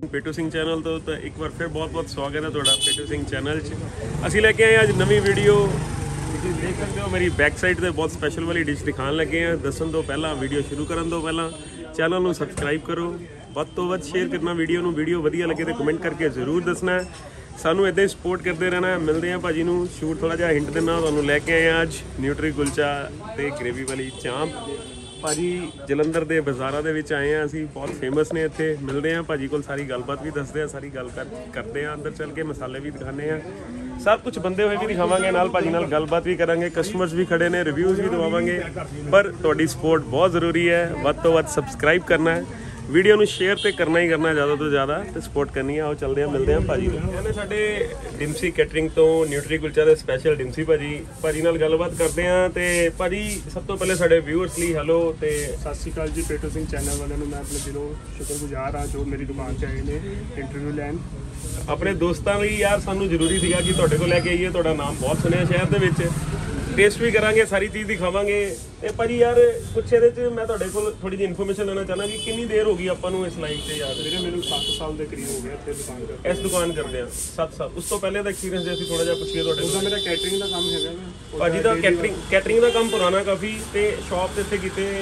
पेटू Singh channel तो एक बार फिर बहुत बहुत स्वागत है तुहाडा पेटू सिंह चैनल असीं लैके आए अज नवीं वीडियो। तुसीं देख सकते हो मेरी बैक साइड ते बहुत स्पैशल वाली डिश दिखाने लगे हैं। दसन तो पहला वीडियो शुरू करन तो पहला चैनल नूं सबसक्राइब करो, वध तो वध शेयर करना वीडियो वधिया लगे तो कमेंट करके जरूर दसना है। सानू इदां ही सपोर्ट करते रहना है। मिलते हैं भाजी नूं शूट थोड़ा जिहा हिंट देना तुहानूं लैके आए हैं अज न्यूट्री कुलचा ते ग्रेवी वाली चांप। भाजी जलंधर के बाज़ारों के विच आए हैं असीं, बहुत फेमस ने इत्थे। मिलते हैं भाजी को सारी गलबात भी दसदे हैं, सारी गल करते हैं, अंदर चल के मसाले भी दिखाने हैं, सब कुछ बंदे हुए भी दिखावांगे, नाल भाजी नाल गलबात भी करांगे। कस्टमर्स भी खड़े ने, रिव्यूज़ भी दवावांगे, पर तुहाडी सपोर्ट बहुत जरूरी है। वध तो वध सबसक्राइब करना है, वीडियो ਨੂੰ शेयर तो करना ही करना ज़्यादा तो ज़्यादा, तो सपोर्ट करनी है। आओ चलते हैं, मिलते हैं भाजी ने साडे डिम्सी कैटरिंग तो न्यूट्री कुलचा ਦੇ स्पैशल डिम्सी भाजी ਨਾਲ ਗੱਲਬਾਤ ਕਰਦੇ ਆਂ। ਤੇ ਭਾਜੀ ਸਭ ਤੋਂ ਪਹਿਲੇ ਸਾਡੇ ਵਿਊਅਰਸ ਲਈ ਹੈਲੋ ਤੇ ਸਤਿ ਸ਼੍ਰੀ ਅਕਾਲ ਜੀ। ਪੇਟੂ ਸਿੰਘ ਚੈਨਲ ਵਾਲਿਆਂ ਨੂੰ ਮੈਂ ਆਪਣੇ ਦਿਲੋਂ ਸ਼ੁਕਰਗੁਜ਼ਾਰ ਹਾਂ ਜੋ ਮੇਰੀ ਦੁਕਾਨ 'ਚ ਆਏ ਨੇ ਇੰਟਰਵਿਊ ਲੈਣ। ਆਪਣੇ ਦੋਸਤਾਂ ਲਈ ਯਾਰ ਸਾਨੂੰ ਜ਼ਰੂਰੀ ਸੀਗਾ ਕਿ ਤੁਹਾਡੇ ਕੋਲ ਲੈ ਕੇ ਆਈਏ, ਤੁਹਾਡਾ ਨਾਮ ਬਹੁਤ ਸੁਣਿਆ ਸ਼ਹਿਰ ਦੇ ਵਿੱਚ, टेस्ट भी करांगे, सारी चीज़ दिखावांगे। तो भाजी यार कुछ ये मैं तुहाडे कोल थोड़ी जी इन्फॉर्मेशन लेना चाहना कि कितनी देर हो गई आपां नूं इस लाइन से यार? मैंने 7 साल के करीब हो गया इत्थे दुकान करदे। इस दुकान करदे हैं 7 साल। उस तो पहले दा एक्सपीरियंस जे असीं थोड़ा जिहा पुछिए तुहाडे कोल। मेरा कैटरिंग का काम हैगा भाजी दा कैटरिंग का काम पुराना काफ़ी, ते शॉप ते इत्थे कीते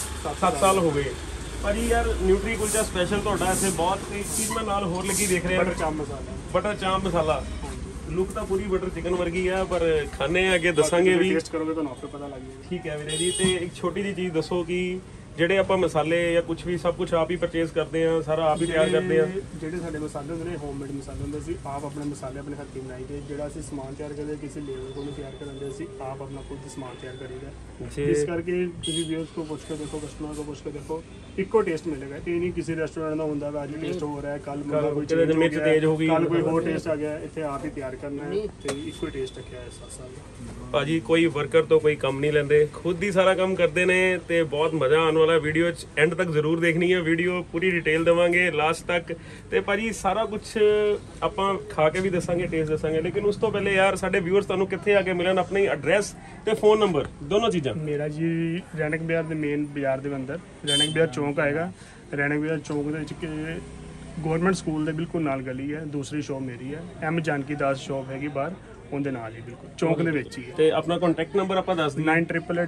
7 साल हो गए। भाजी यार न्यूट्री कुलचा स्पैशल तुहाडा इत्थे बहुत चीज़ मैं नाल होर लगी देख रहा, बटर चांप मसाला लुक तो पूरी बटर चिकन वर्गी है, पर खाने अगे दसांगे भी, टेस्ट करोगे तो आपको पता लग जाएगा। ठीक है वीरे जी। तो एक छोटी जी चीज़ दसो कि ਜਿਹੜੇ ਆਪਾਂ ਮਸਾਲੇ ਜਾਂ ਕੁਝ ਵੀ ਸਭ ਕੁਝ ਆਪ ਹੀ ਪਰਚੇਸ ਕਰਦੇ ਆ, ਸਾਰਾ ਆਪ ਹੀ ਤਿਆਰ ਕਰਦੇ ਆ। ਜਿਹੜੇ ਸਾਡੇ ਮਸਾਲੇ ਹੁੰਦੇ ਨੇ ਹੋਮਮੇਡ ਮਸਾਲੇ ਹੁੰਦੇ ਸੀ, ਆਪ ਆਪਣੇ ਮਸਾਲੇ ਆਪਣੇ ਹੱਥੀਂ ਬਣਾਈਦੇ। ਜਿਹੜਾ ਅਸੀਂ ਸਮਾਨ ਤਿਆਰ ਕਰਦੇ ਕਿਸੇ ਲੇਬਰ ਕੋਲੋਂ ਤਿਆਰ ਕਰਾਂਦੇ ਸੀ, ਆਪ ਆਪਣਾ ਖੁਦ ਸਮਾਨ ਤਿਆਰ ਕਰੀਦਾ। ਇਸ ਕਰਕੇ ਤੁਸੀਂ ਵਿਊਅਰਸ को ਪੁੱਛ ਕੇ ਦੇਖੋ, ਕਸਟਮਰ को ਪੁੱਛ ਕੇ ਦੇਖੋ, ਇੱਕੋ ਟੇਸਟ ਮਿਲੇਗਾ। ਇਹ ਨਹੀਂ ਕਿਸੇ ਰੈਸਟੋਰੈਂਟ ਦਾ ਹੁੰਦਾ ਵਾ ਅੱਜ ਟੇਸਟ ਹੋ ਰਿਹਾ ਹੈ, ਕੱਲ ਕੋਈ ਚੀਜ਼ ਮਿਰਚ ਤੇਜ਼ ਹੋ ਗਈ, ਕੱਲ ਕੋਈ ਹੋਰ ਟੇਸਟ ਆ ਗਿਆ। ਇੱਥੇ ਆਪ ਹੀ ਤਿਆਰ ਕਰਨਾ ਹੈ ਤੇ ਇੱਕੋ ਟੇਸਟ ਰੱਖਿਆ ਹੈ 7 ਸਾਲ। ਭਾਜੀ ਕੋਈ ਵਰਕਰ ਤੋਂ ਕੋਈ ਕੰਮ ਨਹੀਂ ਲੈਂਦੇ, ਖੁਦ ਹੀ ਸਾਰਾ ਕੰਮ ਕਰਦੇ ਨੇ ਤੇ ਬਹੁਤ ਮਜ਼ਾ ਆਉਣ ਵਾਲਾ। ਵੀਡੀਓ 'ਚ एंड तक जरूर देखनी है, वीडियो पूरी डिटेल देवांगे लास्ट तक। तो भाजी सारा कुछ आपां खा के भी दसांगे, टेस्ट दसांगे, लेकिन उस तो पहले यार साडे व्यूअर्स तुहानूं कित्थे आके मिलन, अपनी एड्रैस ते फोन नंबर दोनों चीज़ां। मेरा जी रैणक बाजार दे मेन बाजार दे अंदर रैणक बाजार चौंक आएगा। रैणक बाजार चौंक दे विच गवर्नमेंट स्कूल दे बिल्कुल नाल गली है। दूसरी शॉप मेरी है, एम जानकी दास शॉप हैगी बाहर, उनके नाल ही बिल्कुल चौंक दे विच ही है। ते अपना कॉन्टैक्ट नंबर आपां दस दईए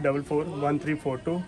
9888441342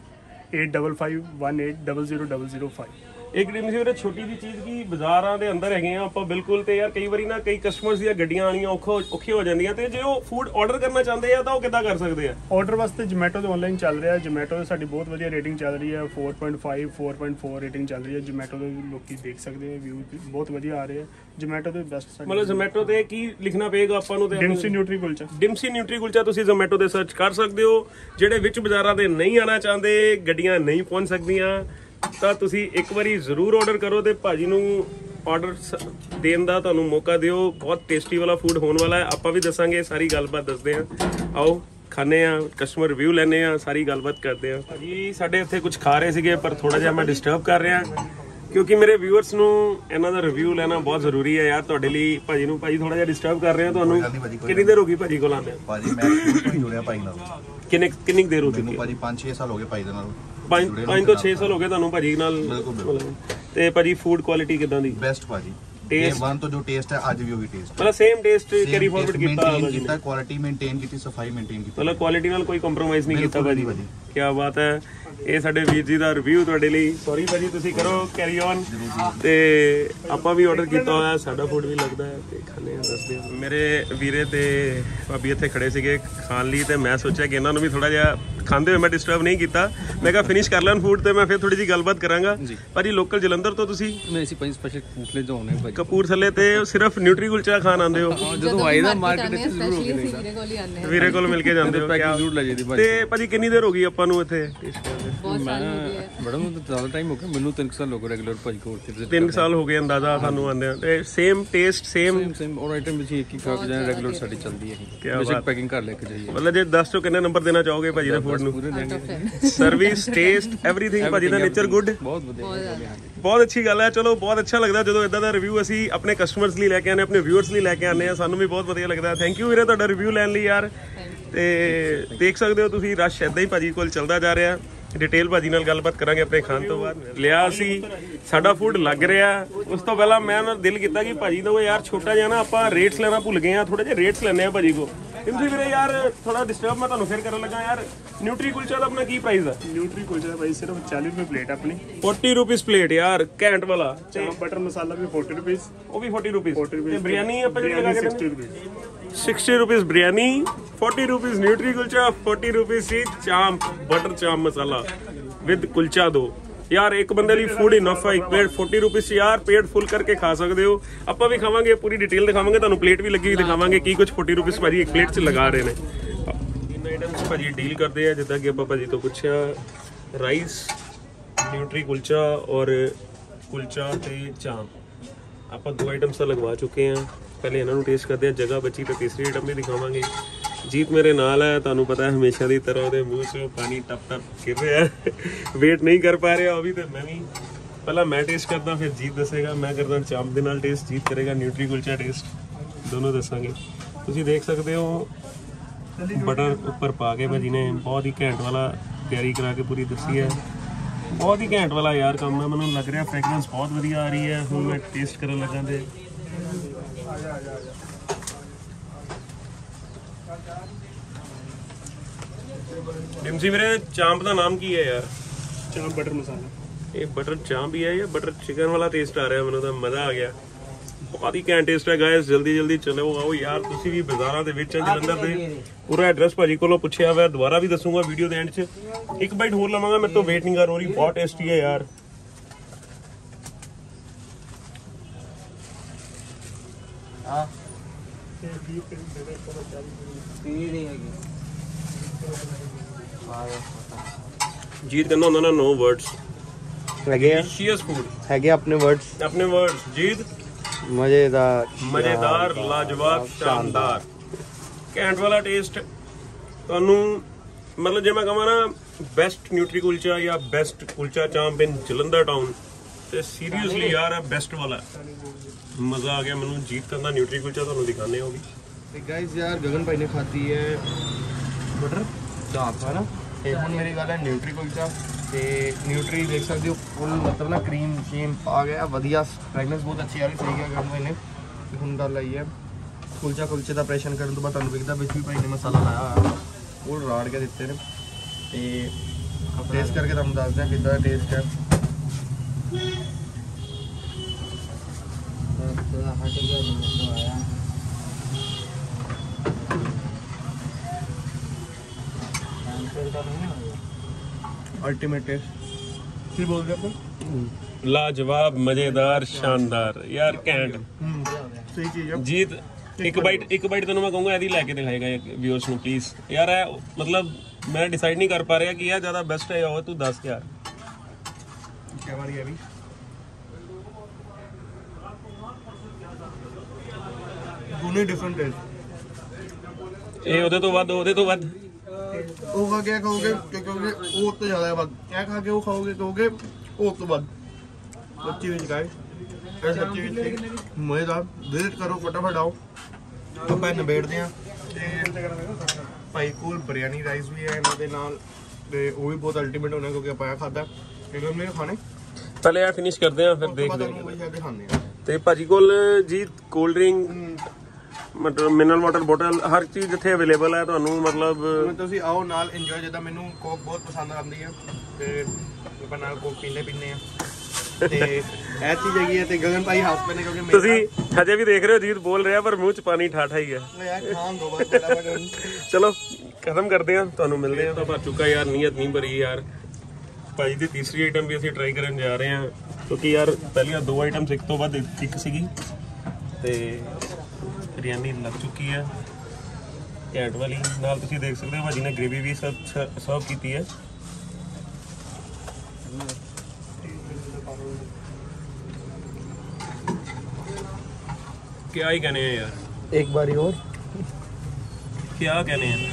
8551800005। एक डिम्सी ਵੀਰੇ छोटी जी चीज़ की बाजारां ਦੇ ਅੰਦਰ ਹੈਗੇ ਆ ਆਪਾਂ ਬਿਲਕੁਲ। ਤੇ ਯਾਰ ਕਈ ਵਾਰੀ ਨਾ ਕਈ ਕਸਟਮਰਸ ਦੀਆਂ ਗੱਡੀਆਂ ਆਣੀਆਂ ਔਖੀ ਹੋ ਜਾਂਦੀਆਂ, ਤੇ ਜੇ ਉਹ ਫੂਡ ਆਰਡਰ ਕਰਨਾ ਚਾਹੁੰਦੇ ਆ ਤਾਂ ਉਹ ਕਿੱਦਾਂ ਕਰ ਸਕਦੇ ਆ? ਆਰਡਰ ਵਾਸਤੇ ਜੋਮੈਟੋ ਤੇ ਆਨਲਾਈਨ ਚੱਲ ਰਿਹਾ। ਜੋਮੈਟੋ ਤੇ ਸਾਡੀ ਬਹੁਤ ਵਧੀਆ ਰੇਟਿੰਗ ਚੱਲ ਰਹੀ ਹੈ, 4.5 4.4 ਰੇਟਿੰਗ ਚੱਲ ਰਹੀ ਹੈ। ਜੋਮੈਟੋ ਦੇ ਲੋਕੀ ਦੇਖ ਸਕਦੇ ਆ, ਵਿਊ ਬਹੁਤ ਵਧੀਆ ਆ ਰਹੇ ਆ। ਜੋਮੈਟੋ ਤੇ ਬੈਸਟ ਮਤਲਬ ਜੋਮੈਟੋ ਤੇ ਕੀ ਲਿਖਣਾ ਪਏਗਾ ਆਪਾਂ ਨੂੰ? ਤੇ ਡਿਮਸੀ ਨਿਊਟਰੀ ਕੁਲਚਾ, ਡਿਮਸੀ ਨਿਊਟਰੀ ਕੁਲਚਾ ਤੁਸੀਂ ਜੋਮੈਟੋ ਤੇ ਸਰਚ ਕਰ ਸਕਦੇ ਹੋ। ਜਿਹੜੇ ਵਿੱਚ ਬਾਜ਼ਾਰਾਂ ਦੇ ਨਹੀਂ ਆਣਾ ਚਾਹੁੰਦੇ, ਗੱਡੀਆਂ ਨਹੀਂ ਪਹੁੰਚ ਸਕਦੀਆਂ, ਤਾਂ ਤੁਸੀਂ ਇੱਕ ਵਾਰੀ ਜ਼ਰੂਰ ਆਰਡਰ ਕਰੋ ਤੇ ਭਾਜੀ ਨੂੰ ਆਰਡਰ ਦੇਣ ਦਾ ਤੁਹਾਨੂੰ ਮੌਕਾ ਦਿਓ। ਬਹੁਤ ਟੇਸਟੀ ਵਾਲਾ ਫੂਡ ਹੋਣ ਵਾਲਾ ਹੈ, ਆਪਾਂ ਵੀ ਦੱਸਾਂਗੇ, ਸਾਰੀ ਗੱਲਬਾਤ ਦੱਸਦੇ ਹਾਂ। ਆਓ ਖਾਣੇ ਆ, ਕਸਟਮਰ ਰਿਵਿਊ ਲੈਣੇ ਆ, ਸਾਰੀ ਗੱਲਬਾਤ ਕਰਦੇ ਆ। ਭਾਜੀ ਸਾਡੇ ਇੱਥੇ ਕੁਝ ਖਾ ਰਹੇ ਸੀਗੇ, ਪਰ ਥੋੜਾ ਜਿਹਾ ਮੈਂ ਡਿਸਟਰਬ ਕਰ ਰਿਹਾ ਕਿਉਂਕਿ ਮੇਰੇ ਵਿਊਅਰਸ ਨੂੰ ਇਹਨਾਂ ਦਾ ਰਿਵਿਊ ਲੈਣਾ ਬਹੁਤ ਜ਼ਰੂਰੀ ਹੈ ਯਾਰ। ਤੁਹਾਡੇ ਲਈ ਭਾਜੀ ਨੂੰ ਥੋੜਾ ਜਿਹਾ ਡਿਸਟਰਬ ਕਰ ਰਿਹਾ ਤੁਹਾਨੂੰ। ਕਿੰਨੀ ਦੇਰ ਹੋ ਗਈ ਭਾਜੀ ਕੋਲ ਆਉਂਦੇ? ਭਾਜੀ ਮੈਂ ਜੁੜਿਆ ਭਾਈ ਨਾਲ ਕਿੰਨੀ ਦੇਰ ਹੋ ਚੁੱਕੀ? ਭਾਜੀ 5-6 ਸਾਲ ਹੋ ਗਏ ਭਾਈ ਦੇ ਨਾਲ। 5 ਤੋਂ 6 ਸਾਲ ਹੋ ਗਏ ਤੁਹਾਨੂੰ ਭਾਜੀ ਨਾਲ। ਤੇ ਭਾਜੀ ਫੂਡ ਕੁਆਲਿਟੀ ਕਿਦਾਂ ਦੀ? ਬੈਸਟ ਭਾਜੀ। ਟੇਸਟ ਵਨ ਤੋਂ ਜੋ ਟੇਸਟ ਹੈ ਅੱਜ ਵੀ ਉਹੀ ਟੇਸਟ, ਮਤਲਬ ਸੇਮ ਟੇਸਟ ਕੈਰੀ ਫਾਰਵਰਡ ਕੀਤਾ ਭਾਜੀ ਨੇ। ਕੁਆਲਿਟੀ ਮੇਨਟੇਨ ਕੀਤੀ, ਸਫਾਈ ਮੇਨਟੇਨ ਕੀਤੀ, ਮਤਲਬ ਕੁਆਲਿਟੀ ਨਾਲ ਕੋਈ ਕੰਪਰੋਮਾਈਜ਼ ਨਹੀਂ ਕੀਤਾ ਭਾਜੀ। ਕੀ ਬਾਤ ਹੈ। ਇਹ ਸਾਡੇ ਵੀਰ ਜੀ ਦਾ ਰਿਵਿਊ ਤੁਹਾਡੇ ਲਈ। ਸੌਰੀ ਭਾਜੀ, ਤੁਸੀਂ ਕਰੋ ਕੈਰੀ ਔਨ। ਤੇ ਆਪਾਂ ਵੀ ਆਰਡਰ ਕੀਤਾ ਹੋਇਆ, ਸਾਡਾ ਫੂਡ ਵੀ ਲੱਗਦਾ ਹੈ ਤੇ ਖਾਣੇ ਆ, ਦੱਸਦੇ ਆ। ਮੇਰੇ ਵੀਰੇ ਤੇ ਭਾਬੀ ਇੱਥੇ ਖੜੇ ਸੀਗੇ ਖਾਣ ਲਈ, ਤੇ ਮੈਂ ਸੋਚਿਆ ਕਿ ਇਹਨਾਂ ਨੂੰ ਵੀ ਥੋੜਾ ਜਿਹਾ ਖਾਂਦੇ ਹੋਏ ਮੈਂ ਡਿਸਟਰਬ ਨਹੀਂ ਕੀਤਾ। ਮੈਂ ਕਿਹਾ ਫਿਨਿਸ਼ ਕਰ ਲੈਣ ਫੂਡ ਤੇ ਮੈਂ ਫਿਰ ਥੋੜੀ ਜਿਹੀ ਗੱਲਬਾਤ ਕਰਾਂਗਾ। ਭਾਜੀ ਲੋਕਲ ਜਲੰਧਰ ਤੋਂ ਤੁਸੀਂ? ਮੈਂ ਅਸੀਂ ਭਾਜੀ ਸਪੈਸ਼ਲ ਕਪੂਰਥਲੇ ਤੋਂ ਆਉਣੇ ਭਾਜੀ। ਕਪੂਰਥਲੇ ਤੇ ਸਿਰਫ ਨਿਊਟਰੀ ਕੁਲਚਾ ਖਾਣ ਆਉਂਦੇ ਹੋ? ਜਦੋਂ ਆਈਦਾ ਮਾਰਕੀਟ ਵਿੱਚ ਜ਼ਰੂਰ ਹੋ ਕੇ ਵੀਰੇ ਕੋਲ ਮਿਲ ਕੇ ਜਾਂਦੇ ਹੋ? ਜ਼ਰੂਰ ਲੈ ਜਾਂਦੀ ਭਾਜੀ। ਤੇ ਭਾਜੀ ਕਿੰਨੀ ਦੇਰ ਹੋ ਗਈ ਆਪਾਂ ਨੂੰ ਇੱਥੇ? ਬੜਾ ਨੂੰ ਤਾਂ ਜ਼ਿਆਦਾ ਟਾਈਮ ਹੋ ਗਿਆ, ਮੈਨੂੰ 3 ਸਾਲ ਹੋ ਗਏ ਰੈਗੂਲਰ ਭਾਜੀ ਕੋਲ। 3 ਸਾਲ ਹੋ ਗਏ ਅੰਦਾਜ਼ਾ ਸਾਨੂੰ ਆਉਂਦੇ ਆ। ਤੇ ਸੇਮ ਟੇਸਟ ਸੇਮ ਔਰ ਆਈਟਮ ਵਿੱਚ ਇੱਕ ਹੀ ਖਾ ਕੇ ਜਾਣਾ, ਰੈਗੂਲਰ ਸਾਡੀ ਚੱਲਦੀ ਹੈ। ਬੇਸਿਕ ਪੈਕਿੰਗ ਕਰ ਲੈ ਕੇ ਜਾਈਏ। ਮਤਲਬ ਜੇ 10 ਤੋਂ ਕਿੰਨੇ ਨੰਬਰ ਦੇਣਾ ਚਾਹੋਗੇ ਭਾਜੀ ਦੇ ਫੂਡ ਨੂੰ? ਸਰਵਿਸ, ਟੇਸਟ, ਐਵਰੀਥਿੰਗ ਭਾਜੀ ਦਾ ਨੇਚਰ ਗੁੱਡ, ਬਹੁਤ ਵਧੀਆ, ਬਹੁਤ ਅੱਛੀ ਗੱਲ ਹੈ। ਚਲੋ ਬਹੁਤ ਅੱਛਾ ਲੱਗਦਾ ਜਦੋਂ ਇਦਾਂ ਦਾ ਰਿਵਿਊ ਅਸੀਂ ਆਪਣੇ ਕਸਟਮਰਸ ਲਈ ਲੈ ਕੇ ਆਉਂਦੇ, ਆਪਣੇ ਵਿਊਅਰਸ ਲਈ ਲੈ ਕੇ ਆਉਂਦੇ ਆ। ਸਾਨੂੰ ਵੀ ਬਹੁਤ ਵਧੀਆ ਲੱਗਦਾ। ਥੈਂਕ ਯੂ ਵੀਰੇ ਤੁਹਾਡਾ ਰਿਵਿਊ ਲੈਣ ਲਈ ਯਾਰ। ਤੇ ਦੇਖ ਸਕਦੇ ਹੋ ਤੁਸੀਂ ਰਸ਼ ਇਦਾਂ ਹੀ ਭਾਜੀ ਕੋਲ ਚੱਲਦਾ ਜਾ ਰਿਹਾ। ਡਿਟੇਲ ਭਾਜੀ ਨਾਲ ਗੱਲਬਾਤ ਕਰਾਂਗੇ ਆਪਣੇ ਖਾਣ ਤੋਂ ਬਾਅਦ। ਲਿਆ ਅਸੀਂ, ਸਾਡਾ ਫੂਡ ਲੱਗ ਰਿਹਾ। ਉਸ ਤੋਂ ਪਹਿਲਾਂ ਮੈਂ ਨਾ ਦਿਲ ਕੀਤਾ ਕਿ ਭਾਜੀ ਤੋਂ ਯਾਰ ਛੋਟਾ ਜਿਹਾ ਨਾ ਆਪਾਂ ਰੇਟਸ ਲੈਣਾ ਭੁੱਲ ਗਏ ਆ, ਥੋੜੇ ਜਿਹੇ ਰੇਟਸ ਲੈਣੇ ਆ ਭਾਜੀ ਕੋ। ਕਿਉਂਕਿ ਵੀਰੇ ਯਾਰ ਥੋੜਾ ਡਿਸਟਰਬ ਮੈਂ ਤੁਹਾਨੂੰ ਫਿਰ ਕਰਨ ਲੱਗਾ ਯਾਰ। ਨਿਊਟਰੀ ਕੁਲਚਾ ਦਾ ਆਪਣਾ ਕੀ ਪ੍ਰਾਈਸ ਆ? न्यूट्री कुलचा भाई सिर्फ 40 रुपये प्लेट अपनी। 40 ਰੁਪੀਸ ਪਲੇਟ ਯਾਰ, ਘੈਂਟ ਵਾਲਾ। चाप बटर मसाला भी 40 रुपीज़। ਉਹ ਵੀ 40 ਰੁਪੀਸ। 40 रुपीज़। ਤੇ ਬਿਰਿਆਨੀ ਆਪਾਂ ਜਿਹੜੀ ਲਗਾ बिरयानी ਕੇ 60 rupees. 60 rupees biryani, 40 rupees nutri kulcha, 40 rupees ਸੀ ਚਾਂਪ, ਬਟਰ ਚਾਂਪ ਮਸਾਲਾ ਵਿਦ ਕੁਲਚਾ ਦੋ। ਯਾਰ ਇੱਕ ਬੰਦੇ ਲਈ ਫੂਡ ਇਨਫ ਹੈ। ਇੱਕ ਪਲੇਟ 40 ਰੁਪੀਸ ਯਾਰ, ਪੇਟ ਫੁੱਲ ਕਰਕੇ ਖਾ ਸਕਦੇ ਹੋ। ਆਪਾਂ ਵੀ ਖਾਵਾਂਗੇ, ਪੂਰੀ ਡਿਟੇਲ ਦਿਖਾਵਾਂਗੇ ਤੁਹਾਨੂੰ, ਪਲੇਟ ਵੀ ਲੱਗੀ ਹੋਈ ਦਿਖਾਵਾਂਗੇ ਕੀ ਕੁਝ 40 ਰੁਪੀਸ ਭਾਜੀ ਇੱਕ ਪਲੇਟ 'ਚ ਲਗਾ ਰਹੇ ਨੇ। ਇਹਨਾਂ ਆਈਟਮਸ ਭਾਜੀ ਡੀਲ ਕਰਦੇ ਆ, ਜਿੱਦਾਂ ਕਿ ਆਪਾਂ ਭਾਜੀ ਤੋਂ ਪੁੱਛਿਆ ਰਾਈਸ, ਨਿਊਟਰੀ ਕੁਲਚਾ ਔਰ ਕੁਲਚਾ ਤੇ ਚਾਂਪ। ਆਪਾਂ ਦੋ ਆਈਟਮਸ ਤਾਂ ਲਗਵਾ ਚੁੱਕੇ ਆ, ਪਹਿਲੇ ਇਹਨਾਂ ਨੂੰ ਟੇਸਟ ਕਰਦੇ ਆ। ਜਗ੍ਹਾ ਬਚੀ ਤਾਂ ਤੀਸਰੀ ਆਈਟਮ ਵੀ ਦਿਖਾਵਾਂਗੇ। ਜੀਤ ਮੇਰੇ ਨਾਲ ਹੈ, ਤੁਹਾਨੂੰ ਪਤਾ ਹੈ ਹਮੇਸ਼ਾ ਦੀ ਤਰ੍ਹਾਂ ਉਹਦੇ ਮੂੰਹ 'ਚ ਪਾਣੀ ਟਪ ਟਪ ਗਿਰ ਰਿਹਾ ਹੈ। ਵੇਟ ਨਹੀਂ ਕਰ ਪਾ ਰਿਹਾ ਉਹ ਵੀ, ਤੇ ਮੈਂ ਵੀ। ਪਹਿਲਾਂ ਮੈਂ ਟੇਸਟ ਕਰਦਾ, ਫਿਰ ਜੀਤ ਦੱਸੇਗਾ। ਮੈਂ ਕਰਦਾ ਚਾਂਪ ਦੇ ਨਾਲ ਟੇਸਟ, ਜੀਤ ਕਰੇਗਾ ਨਿਊਟਰੀ ਕੁਲਚਾ ਟੇਸਟ, ਦੋਨੋਂ ਦੱਸਾਂਗੇ। ਤੁਸੀਂ ਦੇਖ ਸਕਦੇ ਹੋ ਬਟਰ ਉੱਪਰ ਪਾ ਕੇ ਭਾਜੀ ਨੇ ਬਹੁਤ ਹੀ ਘੈਂਟ ਵਾਲਾ ਤਿਆਰੀ ਕਰਾ ਕੇ ਪੂਰੀ ਦੱਸੀ ਹੈ। ਬਹੁਤ ਹੀ ਘੈਂਟ ਵਾਲਾ ਯਾਰ ਕੰਮ ਹੈ। ਮੈਨੂੰ ਲੱਗ ਰਿਹਾ ਫ੍ਰੈਗਰੈਂਸ ਬਹੁਤ ਵਧੀਆ ਆ ਰਹੀ ਹੈ। ਹੁਣ ਮੈਂ ਟੇਸਟ ਕਰਨ ਲੱਗਾ ਤੇ ਡਿਮਸੀ ਵੀਰੇ, ਚਾਂਪ ਦਾ ਨਾਮ ਕੀ ਹੈ ਯਾਰ? चाप बटर मसाला। ਇਹ ਬਟਰ ਚਾਂਪ ਹੀ ਹੈ ਜਾਂ ਬਟਰ ਚਿਕਨ ਵਾਲਾ ਟੇਸਟ ਆ ਰਿਹਾ? ਮੈਨੂੰ ਤਾਂ ਮਜ਼ਾ ਆ ਗਿਆ। ਬਹੁਤ ਹੀ ਘੈਂਟ ਟੇਸਟ ਹੈ ਗਾਇਸ। ਜਲਦੀ ਜਲਦੀ ਚਲੋ ਆਓ ਯਾਰ, ਤੁਸੀਂ ਵੀ ਬਾਜ਼ਾਰਾਂ ਦੇ ਵਿੱਚ ਜਲੰਧਰ ਦੇ। ਪੂਰਾ ਐਡਰੈਸ ਭਾਜੀ ਕੋਲੋਂ ਪੁੱਛਿਆ ਹੋਇਆ, ਦੁਬਾਰਾ ਵੀ ਦੱਸੂਗਾ ਵੀਡੀਓ ਦੇ ਐਂਡ 'ਚ। ਇੱਕ ਬਾਈਟ ਹੋਰ ਲਵਾਂਗਾ, ਮੇਰੇ ਤੋਂ ਵੇਟ ਨਹੀਂ ਕਰ ਹੋ ਰਹੀ। ਬਹੁਤ ਟੇਸਟੀ ਹੈ ਯਾਰ। ਜੀਤ ਕਹਿੰਦਾ ਹੁੰਦਾ ਨਾ, ਨੋ ਵਰਡਸ ਹੈਗੇ ਆ, ਡਿਲੀਸ਼ੀਅਸ ਫੂਡ। ਹੈਗੇ ਆਪਣੇ ਵਰਡਸ। ਆਪਣੇ ਵਰਡਸ ਜੀਤ। ਮਜ਼ੇਦਾਰ, ਮਜ਼ੇਦਾਰ, ਲਾਜਵਾਬ, ਸ਼ਾਨਦਾਰ, ਘੈਂਟ ਵਾਲਾ ਟੇਸਟ। ਤੁਹਾਨੂੰ ਮਤਲਬ ਜੇ ਮੈਂ ਕਹਾਂ ਨਾ ਬੈਸਟ ਨਿਊਟਰੀ ਕੁਲਚਾ ਜਾਂ best kulcha chaap in Jalandhar town, ਤੇ ਸੀਰੀਅਸਲੀ ਯਾਰ ਇਹ ਬੈਸਟ ਵਾਲਾ। ਮਜ਼ਾ ਆ ਗਿਆ ਮੈਨੂੰ। ਜੀਤ ਕਰਦਾ ਨਿਊਟਰੀ ਕੁਲਚਾ, ਤੁਹਾਨੂੰ ਦਿਖਾਣੇ ਉਹ ਵੀ। ਤੇ ਗਾਇਸ ਯਾਰ ਗगन भाई ने खाती है बटर चाप है ना, ਤੇ ਹੁਣ ਮੇਰੀ ਗੱਲ ਹੈ ਨਿਊਟਰੀ ਕੁਲਚਾ। ਤੇ ਨਿਊਟਰੀ ਦੇਖ ਸਕਦੇ ਹੋ ਫੁੱਲ ਮਤਲਬ ਨਾ ਕਰੀਮ ਸ਼ੀਮ ਆ ਗਿਆ, ਵਧੀਆ ਫ੍ਰੈਗਰੈਂਸ ਬਹੁਤ ਅੱਛੀ ਆ ਰਹੀ। ਸਹੀ ਗਿਆ ਗगन भाई ने। ਹੁਣ ਗੱਲ ਆਈ ਹੈ ਕੁਲਚੇ ਦਾ ਆਪਰੇਸ਼ਨ ਕਰਨ ਤੋਂ ਬਾਅਦ ਤੁਹਾਨੂੰ ਵਿਖਦਾ ਵਿੱਚ ਵੀ ਭਾਈ ਨੇ ਮਸਾਲਾ ਲਾਇਆ ਹੋਇਆ, ਉਹ ਰਾੜ ਕੇ ਦਿੱਤੇ ਨੇ। ਤੇ ਟੇਸਟ ਕਰਕੇ ਤੁਹਾਨੂੰ ਦੱਸਦੇ ਹਾਂ ਕਿੱਦਾਂ ਦਾ ਟੇਸਟ ਹੈ। अल्टीमेट टेस्ट की बोल रहे अपन? ਲਾਜਵਾਬ, ਮਜ਼ੇਦਾਰ, ਸ਼ਾਨਦਾਰ ਯਾਰ, ਘੈਂਟ। सही चीज है। ਜੀਤ ਇੱਕ ਬਾਈਟ ਤੈਨੂੰ ਮੈਂ ਕਹੂੰਗਾ ਇਹਦੀ ਲੈ ਕੇ ਦਿਖਾਏਗਾ ਵਿਊਅਰਸ ਨੂੰ ਪਲੀਜ਼। ਯਾਰ ਇਹ ਮਤਲਬ ਮੈਂ ਡਿਸਾਈਡ ਨਹੀਂ ਕਰ ਪਾ ਰਿਹਾ ਕਿ ਇਹ ਜ਼ਿਆਦਾ ਬੈਸਟ ਹੈ ਜਾਂ ਉਹ, ਤੂੰ ਦੱਸ ਯਾਰ। क्या बारी है अभी? दोनों डिफरेंट टेस्ट। ਇਹ ਉਹਦੇ ਤੋਂ ਵੱਧ वो खा के खाओगे कहोगे वो तो ज्यादा बाद, क्या खा के वो खाओगे कहोगे वो तो बाद। सच्ची में गाइस, सच्ची में मजेदार। विजिट करो फटाफट आओ। ਆਪਾਂ ਨਿਬੇੜਦੇ ਆ। ਤੇ ਭਾਈ ਕੋਲ ਬਿਰਿਆਨੀ ਰਾਈਸ ਵੀ ਹੈ ਇਹਨਾਂ ਦੇ ਨਾਲ, ਤੇ ਉਹ ਵੀ ਬਹੁਤ ਅਲਟੀਮੇਟ ਹੋਣਾ ਕਿਉਂਕਿ ਆਪਾਂ ਖਾਦਾ ਇਹਨਾਂ ਨੇ ਖਾਣੇ। ਪਹਿਲੇ ਆ ਫਿਨਿਸ਼ ਕਰਦੇ ਆ, ਫਿਰ ਦੇਖਦੇ ਤੁਹਾਨੂੰ ਹਾਂ। ਉਹ ਸ਼ਾਇਦ ਖਾਣੇ ਆ। ਤੇ ਭਾਜੀ ਕੋਲ ਜੀ ਕੋਲਡ ਡਰਿੰਕ, ਮਤਲਬ ਮਿਨਰਲ ਵਾਟਰ ਬੋਟਲ, ਹਰ ਚੀਜ਼ ਜਿੱਥੇ ਅਵੇਲੇਬਲ ਹੈ ਤੁਹਾਨੂੰ। ਮਤਲਬ ਤੁਸੀਂ ਆਓ ਨਾਲ ਇੰਜੋਏ। ਜਿੱਦਾਂ ਮੈਨੂੰ ਕੋਕ ਬਹੁਤ ਪਸੰਦ ਆਉਂਦੀ ਹੈ ਤੇ ਆਪਾਂ ਨਾਲ ਕੋਕ ਪੀਂਦੇ ਆ। ਤੇ ਇਹ ਚੀਜ਼ ਹੈਗੀ ਹੈ। ਤੇ ਗगन ਭਾਈ ਹੱਸ ਪਏ ਨੇ ਕਿਉਂਕਿ ਤੁਸੀਂ ਹਜੇ ਵੀ ਦੇਖ ਰਹੇ ਹੋ ਜੀਤ ਬੋਲ ਰਿਹਾ ਪਰ ਮੂੰਹ 'ਚ ਪਾਣੀ ਠਾਠਾ ਹੀ ਹੈ। ਯਾਰ ਖਾਣ ਦੋ ਬਸ ਫਟਾਫਟ। ਚਲੋ ਖਤਮ ਕਰਦੇ ਆ, ਤੁਹਾਨੂੰ ਮਿਲਦੇ ਆ। ਤਾਂ ਭਰ ਚੁੱਕਾ ਯਾਰ, ਨੀਅਤ ਨਹੀਂ ਭਰੀ ਯਾਰ। ਭਾਈ ਦੀ ਤੀਸਰੀ ਆਈਟਮ ਵੀ ਅਸੀਂ ਟਰਾਈ ਕਰਨ ਜਾ ਰਹੇ ਹਾਂ, ਕਿਉਂਕਿ ਯਾਰ ਪਹਿਲੀਆਂ ਦੋ ਆਈਟਮਸ ਇੱਕ ਤੋਂ ਬਾਅਦ ਇੱਕ ਸੀਗੀ। ਤੇ ਬਿਰਿਆਨੀ ਲੱਗ ਚੁੱਕੀ ਹੈ ਘੈਂਟ ਵਾਲੀ। ਨਾਲ ਤੁਸੀਂ ਦੇਖ ਸਕਦੇ ਹੋ ਭਾਜੀ ਨੇ ਗ੍ਰੇਵੀ ਵੀ ਸਰਵ ਕੀਤੀ ਹੈ। क्या ही कहने हैं यार, एक बारी और क्या कहने हैं।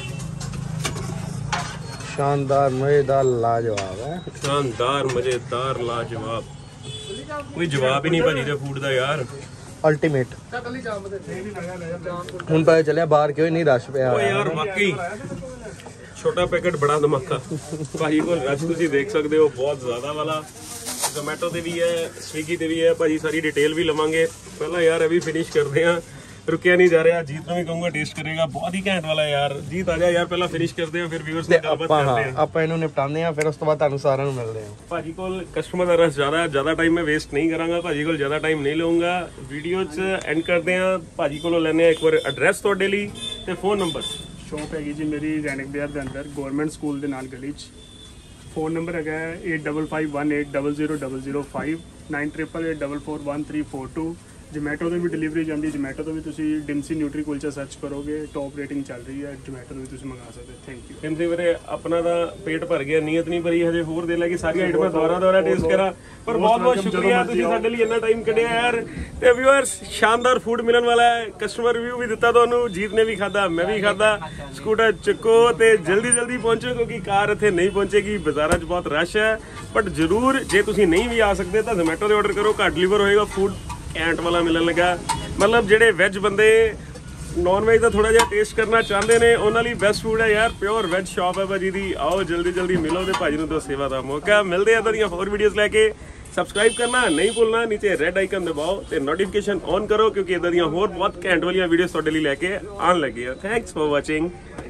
शानदार मजेदार लाजवाब है। शानदार मजेदार लाजवाब, कोई जवाब ही नहीं भाजी दे फूड ਦਾ ਯਾਰ। अल्टीमेट। ਹੁਣ ਪਤਾ ਚੱਲਿਆ ਬਾਹਰ ਕਿਉਂ ਨਹੀਂ ਰਸ਼ ਪਿਆ ਓ ਯਾਰ ਵਾਕਈ ਛੋਟਾ ਪੈਕੇਟ ਬੜਾ ਧਮਾਕਾ ਭਾਜੀ ਕੋਲ ਰਸ਼ ਤੁਸੀਂ ਦੇਖ ਸਕਦੇ ਹੋ ਬਹੁਤ ਜ਼ਿਆਦਾ ਵਾਲਾ। ਜ਼ੋਮੈਟੋ ਤੇ ਵੀ ਹੈ, ਸਵੀਗੀ ਤੇ ਵੀ ਹੈ ਭਾਜੀ, ਸਾਰੀ ਡਿਟੇਲ ਵੀ ਲਵਾਂਗੇ। ਪਹਿਲਾਂ ਯਾਰ ਇਹ ਵੀ ਫਿਨਿਸ਼ ਕਰਦੇ ਆ, ਰੁਕਿਆ ਨਹੀਂ ਜਾ ਰਿਹਾ। ਜੀਤ ਨੂੰ ਵੀ ਕਹੂੰਗਾ ਟੇਸਟ ਕਰੇਗਾ, ਬਹੁਤ ਹੀ ਘੈਂਟ ਵਾਲਾ ਯਾਰ। ਜੀਤ ਆ ਜਾ ਯਾਰ, ਪਹਿਲਾਂ ਫਿਨਿਸ਼ ਕਰਦੇ ਆ ਫਿਰ ਵੀਵਰਸ ਨਾਲ ਗੱਲਬਾਤ ਕਰਦੇ ਆ। ਆਪਾਂ ਇਹਨੂੰ ਨਿਪਟਾਉਂਦੇ ਆ, ਫਿਰ ਉਸ ਤੋਂ ਬਾਅਦ ਤੁਹਾਨੂੰ ਸਾਰਿਆਂ ਨੂੰ ਮਿਲਦੇ ਆ। ਭਾਜੀ ਕੋਲ ਕਸਟਮਰ ਦਾ ਰਸ਼ ਜ਼ਿਆਦਾ ਟਾਈਮ ਮੈਂ ਵੇਸਟ ਨਹੀਂ ਕਰਾਂਗਾ, ਭਾਜੀ ਕੋਲ ਜ਼ਿਆਦਾ ਟਾਈਮ ਨਹੀਂ ਲਵਾਂਗਾ। ਵੀਡੀਓ 'ਚ ਐਂਡ ਕਰਦੇ ਆ, ਭਾਜੀ ਕੋਲੋਂ ਲੈਣੇ ਆ ਇੱਕ ਵਾਰ ਐਡਰੈਸ ਤੁਹਾਡੇ ਲਈ ਤੇ ਫੋਨ ਨੰਬਰ। ਸ਼ੌਪ ਹੈਗੀ ਜੀ ਮੇਰੀ ਰੈਨਿਕ ਬਾਜ਼ਾਰ ਦੇ ਅੰਦਰ, ਗਵਰਨਮੈਂਟ ਸਕੂਲ ਦੇ ਨਾਲ ਗਲੀ 'ਚ। ਫੋਨ ਨੰਬਰ ਹੈਗਾ 8551800005, 9888441342। ਜੋਮੈਟੋ ਤੋਂ ਵੀ ਡਿਲੀਵਰੀ ਜਾਂਦੀ, ਜੋਮੈਟੋ ਤੋਂ ਵੀ ਤੁਸੀਂ ਡਿਮਸੀ ਨਿਊਟਰੀ ਕੁਲਚਾ ਸਰਚ ਕਰੋਗੇ, ਟੌਪ ਰੇਟਿੰਗ ਚੱਲ ਰਹੀ ਹੈ, ਜੋਮੈਟੋ ਤੋਂ ਵੀ ਤੁਸੀਂ ਮੰਗਾ ਸਕਦੇ ਹੋ। Thank you. ਕਹਿੰਦੇ ਵੀਰੇ ਆਪਣਾ ਤਾਂ ਪੇਟ ਭਰ ਗਿਆ, ਨੀਅਤ ਨਹੀਂ ਭਰੀ ਹਜੇ, ਹੋਰ ਦੇ ਲੈ ਕੇ ਸਾਰੀ ਆਈਟਮਾਂ ਦੁਬਾਰਾ ਟੇਸਟ ਕਰਾਂ। ਪਰ ਬਹੁਤ ਸ਼ੁਕਰੀਆ ਤੁਸੀਂ ਸਾਡੇ ਲਈ ਇੰਨਾ ਟਾਈਮ ਕੱਢਿਆ ਯਾਰ। ਤੇ ਵਿਊਅਰਸ, ਸ਼ਾਨਦਾਰ ਫੂਡ ਮਿਲਣ ਵਾਲਾ ਹੈ। ਕਸਟਮਰ ਰਿਵਿਊ ਵੀ ਦਿੱਤਾ ਤੁਹਾਨੂੰ, ਜੀਤ ਨੇ ਵੀ ਖਾਦਾ, ਮੈਂ ਵੀ ਖਾਦਾ। ਸਕੂਟਰ ਚੱਕੋ ਤੇ ਜਲਦੀ ਪਹੁੰਚੋ, ਕਿਉਂਕਿ ਕਾਰ ਇੱਥੇ ਨਹੀਂ ਪਹੁੰਚੇਗੀ, ਬਾਜ਼ਾਰਾਂ 'ਚ ਬਹੁਤ ਰਸ਼ ਹੈ। ਬਟ ਜ਼ਰੂਰ ਜੇ ਤੁਸੀਂ ਨਹੀਂ ਵੀ ਆ ਸਕਦੇ ਤਾਂ ਜ਼ੋਮੈਟੋ 'ਤੇ ਆਰਡਰ ਕਰੋ, ਘੱਟ ਡਿਲੀਵਰ ਹੋਏਗਾ। ਫੂਡ ਐਂਟ ਵਾਲਾ ਮਿਲਣ ਲੱਗਾ, ਮਤਲਬ ਜਿਹੜੇ ਵੈਜ ਬੰਦੇ ਨੌਨ ਵੈਜ ਦਾ ਥੋੜਾ ਜਿਹਾ ਟੇਸਟ ਕਰਨਾ ਚਾਹੁੰਦੇ ਨੇ ਉਹਨਾਂ ਲਈ ਬੈਸਟ ਫੂਡ ਹੈ ਯਾਰ। ਪਿਓਰ ਵੈਜ ਸ਼ਾਪ ਹੈ ਭਾਜੀ ਦੀ। ਆਓ ਜਲਦੀ ਮਿਲੋ ਤੇ ਭਾਜੀ ਨੂੰ ਦੋ ਸੇਵਾ ਦਾ ਮੌਕਾ। ਮਿਲਦੇ ਆ ਦੀਆਂ ਹੋਰ ਵੀਡੀਓਜ਼ ਲੈ ਕੇ। ਸਬਸਕ੍ਰਾਈਬ ਕਰਨਾ ਨਹੀਂ ਭੁੱਲਣਾ, ਨੀਚੇ ਰੈੱਡ ਆਈਕਨ ਦਬਾਓ ਤੇ ਨੋਟੀਫਿਕੇਸ਼ਨ ਔਨ ਕਰੋ, ਕਿਉਂਕਿ ਇਦਾਂ ਦੀਆਂ ਹੋਰ ਬਹੁਤ ਘੈਂਟ ਵਾਲੀਆਂ ਵੀਡੀਓਜ਼ ਤੁਹਾਡੇ ਲਈ ਲੈ ਕੇ ਆਉਣ ਲੱਗੇ ਆ। Thanks for watching.